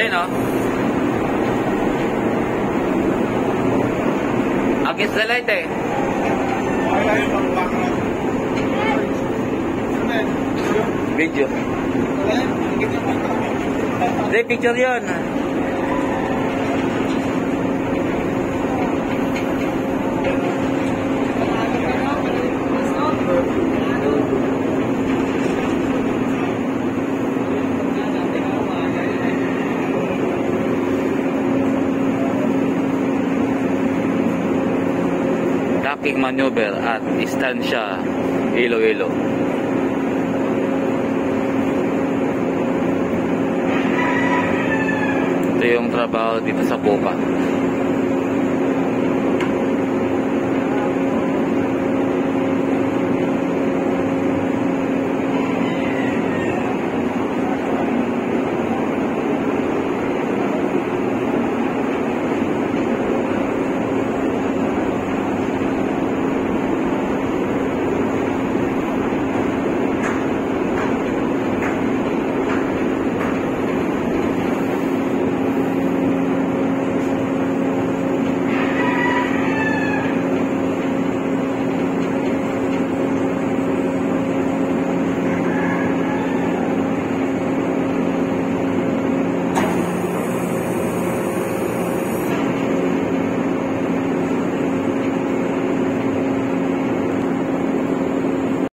Ayun o. Against the light eh. Video. Hindi, picture yun. Docking maneuver at Estancia Iloilo. Ito yung trabaho dito sa Popa.